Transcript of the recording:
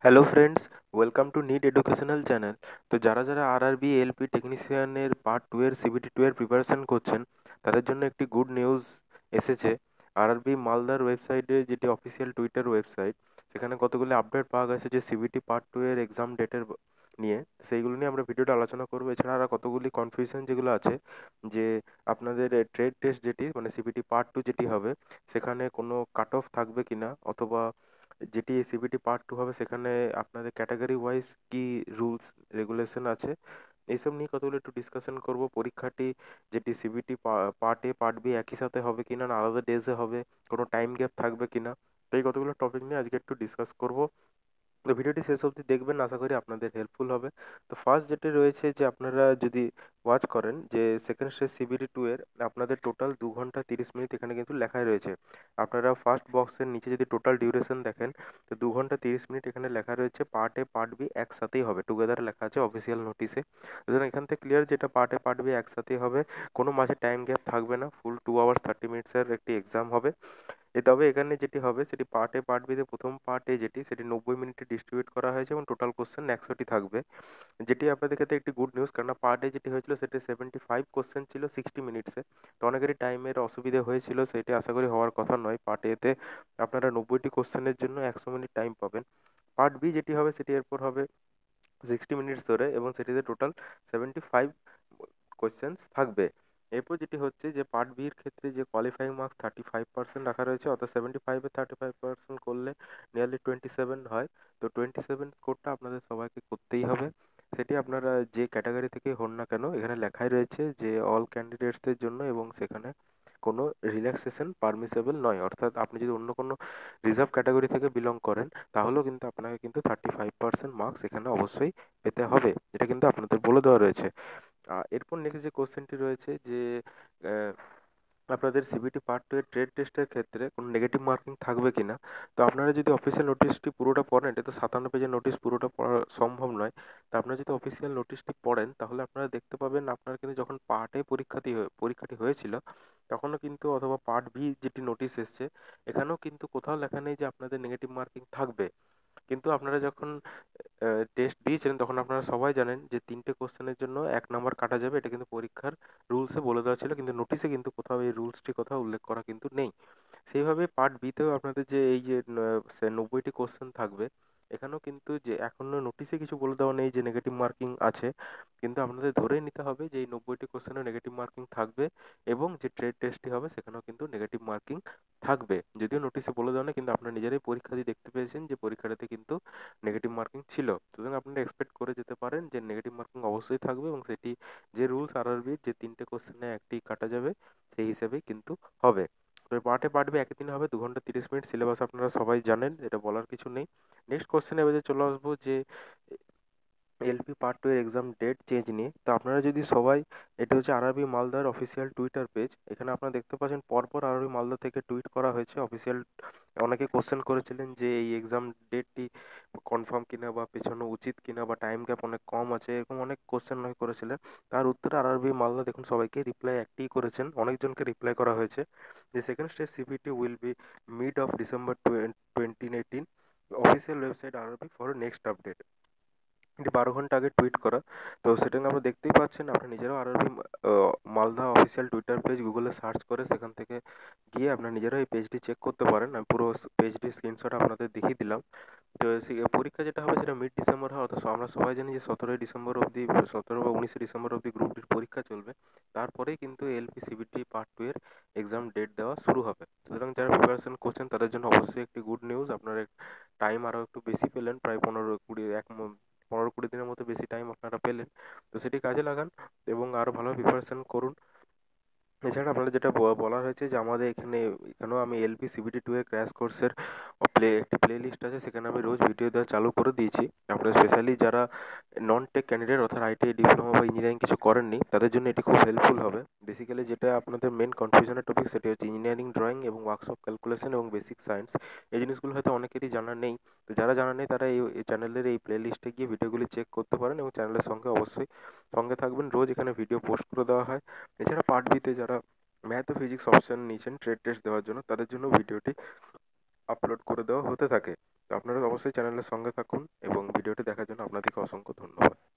Hello friends, welcome to neat educational channel. তো যারা RRB LP টেকনিশিয়ানের পার্ট টু এর সিবিটি টু এর প্রিপারেশন করছেন, তাদের জন্য একটি গুড নিউজ এসেছে। আরআরবি মালদার ওয়েবসাইটে, যেটি অফিসিয়াল টুইটার ওয়েবসাইট, সেখানে কতগুলো আপডেট পাওয়া গেছে যে সিবিটি পার্ট টু এর এক্সাম ডেটের নিয়ে। সেইগুলো নিয়ে আমরা ভিডিওটা আলোচনা করবো। এছাড়া আরও কতগুলি কনফিউশন যেগুলো আছে, যে আপনাদের ট্রেড টেস্ট যেটি মানে সিবিটি পার্ট টু যেটি হবে, সেখানে কোনো কাট অফ থাকবে কিনা, অথবা যেটি সিবিটি পার্ট টু হবে সেখানে আপনাদের ক্যাটাগরি ওয়াইজ কি রুলস রেগুলেশন আছে, এইসব নিয়ে কতগুলো একটু ডিসকাশন করব। পরীক্ষাটি যেটি CBT part A part B একই সাথে হবে কিনা, না আলাদা ডেজে হবে, কোনো টাইম গ্যাপ থাকবে কিনা, তো এই কতগুলো টপিক নিয়ে আজকে একটু ডিসকাস করব। তো ভিডিওটি শেষ অবধি দেখবেন, আশা করি আপনাদের হেল্পফুল হবে। তো ফার্স্ট যেটি রয়েছে, যে আপনারা যদি ওয়াচ করেন যে সেকেন্ড স্টেজ সিবিটি টু এর আপনাদের টোটাল 2 ঘন্টা 30 মিনিট এখানে কিন্তু লেখাই রয়েছে। আপনারা ফার্স্ট বক্সের নিচে যদি টোটাল ডিউরেশন দেখেন, তো 2 ঘন্টা 30 মিনিট এখানে লেখা রয়েছে। পার্ট এ পার্ট বি একসাথেই হবে, টুগেদার লেখা আছে অফিসিয়াল নোটিশে। সুতরাং এখান থেকে ক্লিয়ার যেটা পার্ট এ পার্ট বি একসাথেই হবে, কোনো মাঝে টাইম গ্যাপ থাকবে না। ফুল 2 hours 30 minutes একটি এক্সাম হবে। তবে এখানে যেটি হবে সেটি পার্ট এ পার্ট বিতে প্রথম পার্টে যেটি সেটি 90 মিনিটে ডিস্ট্রিবিউট করা হয়েছে এবং টোটাল কোশ্চেন 100টি থাকবে, যেটি আপনাদের ক্ষেত্রে একটি গুড নিউজ। কারণ পার্ট এ যেটি হয়েছিল সেটি 75 কোশ্চেন ছিল 60 মিনিটসে। তো অনেকেরই টাইমের অসুবিধে হয়েছিল, সেটি আশা করি হওয়ার কথা নয়। পার্ট এতে আপনারা 90টি কোশ্চেনের জন্য 100 মিনিট টাইম পাবেন। পার্ট বি যেটি হবে সেটি এরপর হবে 60 মিনিটস ধরে, এবং সেটিতে টোটাল 75 কোশ্চেন্স থাকবে। এরপর যেটি হচ্ছে যে পার্ট বির ক্ষেত্রে যে কোয়ালিফাইং মার্কস 35% রাখা রয়েছে, অর্থাৎ 75-এ 35% করলে নিয়ারলি 27 হয়। তো 27 স্কোরটা আপনাদের সবাইকে করতেই হবে। সেটি আপনারা যে ক্যাটাগরি থেকে হন না কেন, এখানে লেখাই রয়েছে যে অল ক্যান্ডিডেটসদের জন্য, এবং সেখানে কোনো রিল্যাক্সেশন পারমিসেবল নয়। অর্থাৎ আপনি যদি অন্য কোনো রিজার্ভ ক্যাটাগরি থেকে বিলং করেন, তাহলেও কিন্তু আপনাকে কিন্তু 35% মার্কস এখানে অবশ্যই পেতে হবে। এটা কিন্তু আপনাদের বলে দেওয়া রয়েছে। এরপর নেক্সট যে কোশ্চেনটি রয়েছে যে আহ, আপনাদের সিবিটি পার্ট টু এর ট্রেড টেস্টের ক্ষেত্রে কোনো নেগেটিভ মার্কিং থাকবে কিনা। তো আপনারা যদি অফিসিয়াল নোটিশটি পুরোটা পড়েন, এটা তো 57 পেজের নোটিশ, পুরোটা পড়া সম্ভব নয়। তো আপনারা যদি অফিসিয়াল নোটিশটি পড়েন, তাহলে আপনারা দেখতে পাবেন আপনারা কিন্তু যখন পার্ট এ পরীক্ষাটি হয়েছিল, তখনও কিন্তু, অথবা পার্ট বি যেটি নোটিশ এসছে, এখানেও কিন্তু কোথাও লেখা নেই যে আপনাদের নেগেটিভ মার্কিং থাকবে। কিন্তু আপনারা যখন টেস্ট দিয়েছিলেন, তখন আপনারা সবাই জানেন যে 3টে কোশ্চেনের জন্য 1 নাম্বার কাটা যাবে। এটা কিন্তু পরীক্ষার রুলসে বলে দেওয়া ছিল, কিন্তু নোটিশে কিন্তু কোথাও এই রুলসটি কোথাও উল্লেখ করা কিন্তু নেই। সেইভাবে পার্ট বিতেও আপনাদের যে এই যে 90টি কোশ্চেন থাকবে, এখানেও কিন্তু যে এখনো নোটিশে কিছু বলে দেওয়া নেই যে নেগেটিভ মার্কিং আছে, কিন্তু আপনাদের ধরেই নিতে হবে যে এই 90টি কোশ্চেনে নেগেটিভ মার্কিং থাকবে, এবং যে ট্রেড টেস্টটি হবে সেখানেও কিন্তু নেগেটিভ মার্কিং থাকবে। যদিও নোটিশে বলে দেওয়া নেই, কিন্তু আপনারা নিজেরাই পরীক্ষা দিয়ে দেখতে পেয়েছেন যে পরীক্ষাটাতে কিন্তু নেগেটিভ মার্কিং ছিল। সুতরাং আপনারা এক্সপেক্ট করে যেতে পারেন যে নেগেটিভ মার্কিং অবশ্যই থাকবে, এবং সেটি যে রুলস আরআরবির যে 3টে কোশ্চেনে একটি কাটা যাবে, সেই হিসেবেই কিন্তু হবে। তো পার্টে পার্টবে একই দিন হবে, 2 ঘন্টা 30 মিনিট। সিলেবাস আপনারা সবাই জানেন, এটা বলার কিছু নেই। নেক্সট কোশ্চেনে এবার চলে আসবো যে এলপি পার্ট টু এর এক্সাম ডেট চেঞ্জ নিয়ে। তো আপনারা যদি সবাই, এটা হচ্ছে আরআরবি মালদার অফিসিয়াল টুইটার পেজ, এখানে আপনারা দেখতে পাচ্ছেন পরপর আরআরবি মালদা থেকে টুইট করা হয়েছে অফিসিয়াল। অনেকে কোশ্চেন করেছিলেন যে এই এক্সাম ডেটটি কনফার্ম কিনা, বা পেছানো উচিত কিনা, বা টাইম গ্যাপ অনেক কম আছে, এরকম অনেক কোশ্চেন অনেকে করেছিলেন। তার উত্তরে আরআরবি মালদা দেখুন সবাইকে রিপ্লাই একটি করেছেন, অনেকজনকে রিপ্লাই করা হয়েছে যে second stage CBT will be mid of December 2018, official website RRB for next update. এটি 12 ঘন্টা আগে টুইট করা। তো সেটাকে আমরা দেখতেই পাচ্ছেন, আপনি নিজেরাও RRB Malda official Twitter page গুগলে সার্চ করে সেখান থেকে গিয়ে আপনারা নিজেরাও এই পেজটি চেক করতে পারেন। আমি পুরো পেজটি স্ক্রিনশট আপনাদের দেখিয়ে দিলাম। তো পরীক্ষা যেটা হবে সেটা mid-December হয়, অর্থাৎ আমরা সবাই জানি যে 17ই ডিসেম্বর অবধি, 17 বা 19শে ডিসেম্বর অবধি গ্রুপ ডির পরীক্ষা চলবে। তারপরেই কিন্তু এলপি সিবিটি পার্ট টু এর এক্সাম ডেট দেওয়া শুরু হবে। সুতরাং যারা প্রিপারেশন করছেন তাদের জন্য অবশ্যই একটি গুড নিউজ। আপনারা টাইম আরও একটু বেশি পেলেন, প্রায় 15-20 দিনের মতো বেশি টাইম আপনারা পেলেন। তো সেটি কাজে লাগান এবং আরও ভালো প্রিপারেশন করুন। এছাড়া আপনাদের যেটা বলা হয়েছে যে আমাদের এখানেও আমি এলপি সিবিটি টু এর ক্র্যাশ কোর্সের একটি প্লে লিস্ট আছে, সেখানে আমি রোজ ভিডিও দেওয়া চালু করে দিয়েছি। আপনারা স্পেশালি যারা নন টেক ক্যান্ডিডেট, অর্থাৎ আইটিআই ডিপ্লোমা বা ইঞ্জিনিয়ারিং কিছু করেননি, তাদের জন্য এটি খুব হেল্পফুল হবে। বেসিক্যালি যেটা আপনাদের মেন কনফিউশনের টপিক, সেটি হচ্ছে ইঞ্জিনিয়ারিং ড্রয়িং এবং ওয়ার্কশপ ক্যালকুলেশন এবং বেসিক সায়েন্স। এই জিনিসগুলো হয়তো অনেকেরই জানা নেই। তো যারা জানা নেই তারা এই চ্যানেলের এই প্লে লিস্টে গিয়ে ভিডিওগুলি চেক করতে পারেন, এবং চ্যানেলের সঙ্গে অবশ্যই সঙ্গে থাকবেন। রোজ এখানে ভিডিও পোস্ট করে দেওয়া হয়। এছাড়া পার্ট বিতে যারা ম্যাথ ও ফিজিক্স অপশন নিয়েছেন ট্রেড টেস্ট দেওয়ার জন্য, তাদের জন্য ভিডিওটি আপলোড করে দেওয়া হতে থাকে। তো আপনারা অবশ্যই চ্যানেলের সঙ্গে থাকুন এবং ভিডিওটি দেখার জন্য আপনাদেরকে অসংখ্য ধন্যবাদ।